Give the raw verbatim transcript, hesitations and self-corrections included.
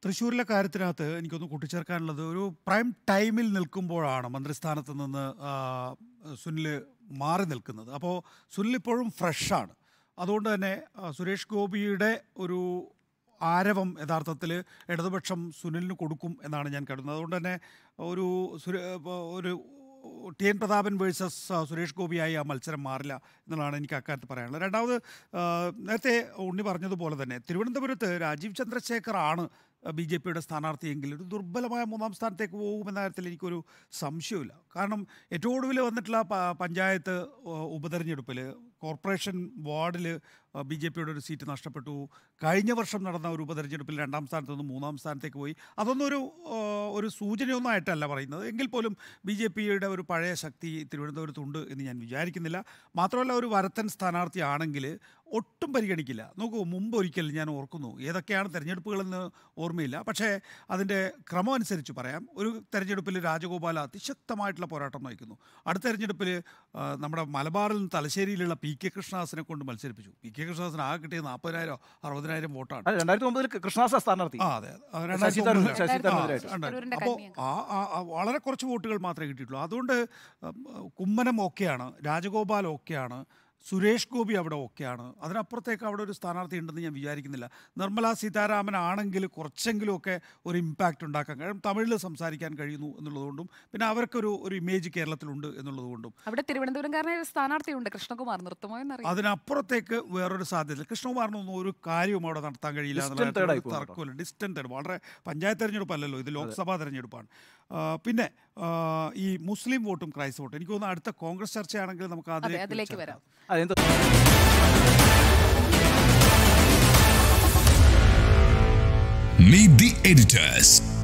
തൃശ്ശൂരിലെ കാര്യത്തിനകത്ത് എനിക്കൊന്ന് കൂട്ടിച്ചേർക്കാനുള്ളത് ഒരു പ്രൈം ടൈമിൽ നിൽക്കുമ്പോഴാണ് മന്ത്രിസ്ഥാനത്ത് നിന്ന് സുനിൽ മാറി നിൽക്കുന്നത്. അപ്പോൾ സുനിൽ ഇപ്പോഴും ഫ്രഷാണ്. അതുകൊണ്ട് തന്നെ സുരേഷ് ഗോപിയുടെ ഒരു ആരവം യഥാർത്ഥത്തിൽ ഇടതുപക്ഷം സുനിലിന് കൊടുക്കും എന്നാണ് ഞാൻ കരുതുന്നത്. അതുകൊണ്ട് തന്നെ ഒരു ഒരു T N Prathapan versus Suresh ഗോപിയായി ആ മത്സരം മാറില്ല എന്നുള്ളതാണ് എനിക്ക് അക്കാര്യത്തിൽ പറയാനുള്ളത്. രണ്ടാമത്, നേരത്തെ ഉണ്ണി പറഞ്ഞതുപോലെ തന്നെ തിരുവനന്തപുരത്ത് രാജീവ് ചന്ദ്രശേഖർ ആണ് ബി ജെ പിയുടെ സ്ഥാനാർത്ഥിയെങ്കിൽ ഒരു ദുർബലമായ മൂന്നാം സ്ഥാനത്തേക്ക് പോകുമെന്ന കാര്യത്തിൽ എനിക്കൊരു സംശയമില്ല. കാരണം ഏറ്റവും ഒടുവിൽ വന്നിട്ടുള്ള പഞ്ചായത്ത് ഉപതെരഞ്ഞെടുപ്പിൽ കോർപ്പറേഷൻ വാർഡിൽ ബി ജെ പിയുടെ ഒരു സീറ്റ് നഷ്ടപ്പെട്ടു. കഴിഞ്ഞ വർഷം നടന്ന ഒരു ഉപതെരഞ്ഞെടുപ്പിൽ രണ്ടാം സ്ഥാനത്ത് നിന്ന് മൂന്നാം സ്ഥാനത്തേക്ക് പോയി. അതൊന്നും ഒരു ഒരു സൂചനയൊന്നും ആയിട്ടല്ല പറയുന്നത്. എങ്കിൽ പോലും ബി ജെ പിയുടെ ഒരു പഴയ ശക്തി തിരുവനന്തപുരത്തുണ്ട് എന്ന് ഞാൻ വിചാരിക്കുന്നില്ല. മാത്രമല്ല, ഒരു വരത്തൻ സ്ഥാനാർത്ഥിയാണെങ്കിൽ ഒട്ടും പരിഗണിക്കില്ല. നോക്കൂ, മുമ്പ് ഒരിക്കൽ ഞാൻ ഓർക്കുന്നു, ഏതൊക്കെയാണ് തെരഞ്ഞെടുപ്പുകളെന്ന് ഓർമ്മയില്ല, പക്ഷേ അതിൻ്റെ ക്രമം അനുസരിച്ച് പറയാം. ഒരു തെരഞ്ഞെടുപ്പിൽ രാജഗോപാൽ അതിശക്തമായിട്ടുള്ള പോരാട്ടം നയിക്കുന്നു. അടുത്ത തെരഞ്ഞെടുപ്പിൽ നമ്മുടെ മലബാറിൽ നിന്ന് തലശ്ശേരിയിലുള്ള പി കെ കൃഷ്ണദാസിനെ കൊണ്ട് മത്സരിപ്പിച്ചു. പി കെ കൃഷ്ണദാസിന് ആകെ കിട്ടിയത് നാൽപ്പതിനായിരം അറുപതിനായിരം വോട്ടാണ്. രണ്ടായിരത്തി ഒമ്പതിൽ കൃഷ്ണദാസ് സ്ഥാനാർത്ഥി. ആ അതെ, അപ്പോൾ ആ വളരെ കുറച്ച് വോട്ടുകൾ മാത്രമേ കിട്ടിയിട്ടുള്ളൂ. അതുകൊണ്ട് കുമ്മനം ഓക്കെയാണ്, രാജഗോപാൽ ഓക്കെയാണ്, സുരേഷ് ഗോപി അവിടെ ഓക്കെയാണ്. അതിനപ്പുറത്തേക്ക് അവിടെ ഒരു സ്ഥാനാർത്ഥി ഉണ്ടെന്ന് ഞാൻ വിചാരിക്കുന്നില്ല. നിർമ്മലാ സീതാരാമൻ ആണെങ്കിൽ കുറച്ചെങ്കിലുമൊക്കെ ഒരു ഇമ്പാക്റ്റ് ഉണ്ടാക്കാൻ കഴിയും. തമിഴിൽ സംസാരിക്കാൻ കഴിയുന്നു എന്നുള്ളതുകൊണ്ടും പിന്നെ അവർക്കൊരു ഒരു ഇമേജ് കേരളത്തിലുണ്ട് എന്നുള്ളതുകൊണ്ടും. അവിടെ തിരുവനന്തപുരംകാരനായ ഒരു സ്ഥാനാർത്ഥിയുണ്ട്, കൃഷ്ണകുമാർ. നിർത്തുമോ എന്നറിയാം. അതിനപ്പുറത്തേക്ക് വേറൊരു സാധ്യത. കൃഷ്ണകുമാറിനൊന്നും ഒരു കാര്യവും അവിടെ നടത്താൻ കഴിയില്ല എന്നുള്ള തർക്കമില്ല. ഡിസ്റ്റന്റ്, വളരെ പഞ്ചായത്ത് തെരഞ്ഞെടുപ്പല്ലല്ലോ, ഇത് ലോക്സഭാ തെരഞ്ഞെടുപ്പാണ്. പിന്നെ ഈ മുസ്ലിം വോട്ടും ക്രൈസ്റ്റ് വോട്ടും എനിക്ക് തോന്നുന്നു അടുത്ത കോൺഗ്രസ് ചർച്ചയാണെങ്കിൽ നമുക്ക് അതിലേക്ക് വരാം. Meet the editors.